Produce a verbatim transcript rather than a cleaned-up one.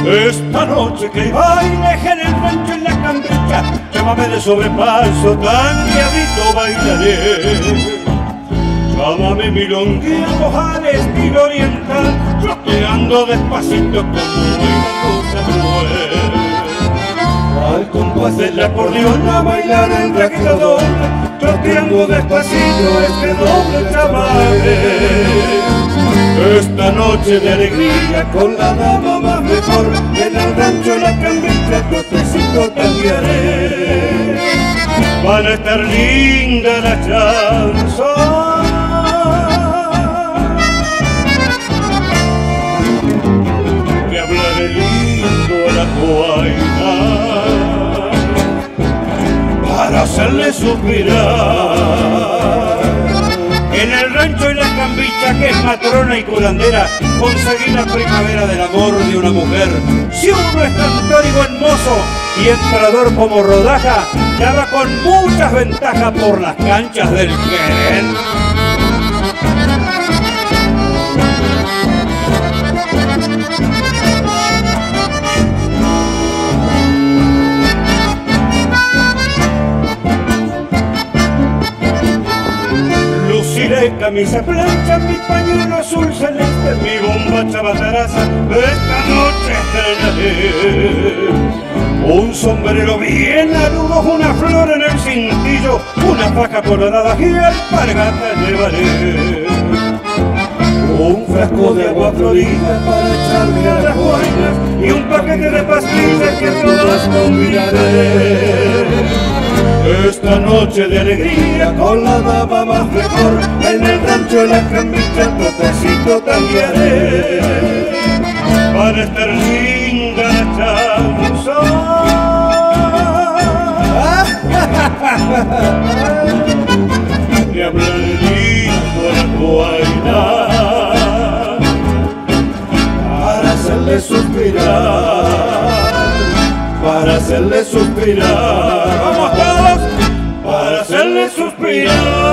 Esta noche que bailes en el rancho en la cambricha, llámame de sobrepaso, tangueadito bailaré. Llámame milonguito al estilo oriental, troteando despacito como una cosa cruel. Al compás del acordeón a bailar el raqueta doble, troteando despacito este doble chamaré. Esta noche de alegría con la dama más mejor, en el rancho la cambricha trotecito tanguearé. Van a estar lindas las chanzas, me hablaré lindo a la guaina para hacerle suspirar. En el rancho y la cambricha, que es matrona y curandera, conseguí la primavera del amor de una mujer. Si uno es cantor y buen mozo y entrador como Rodaja, ya va con muchas ventajas por las canchas del querer. Luciré camisa plancha, mi pañuelo azul celeste, mi bomba chabataraza, esta noche estrenaré. Un sombrero bien aludo, una flor en el cintillo, una faja colorada y alpargata llevaré. Un frasco de agua florida para echarle a las guainas y un paquete de pastillas que todas combinaré. Esta noche de alegría con la dama más mejor, en el rancho de la cambricha trotecito tanguearé. Para estar linda la chanza, me hablaré lindo a la guaina para hacerle suspirar, para hacerle suspirar. ¡Vamos todos! Para hacerle suspirar.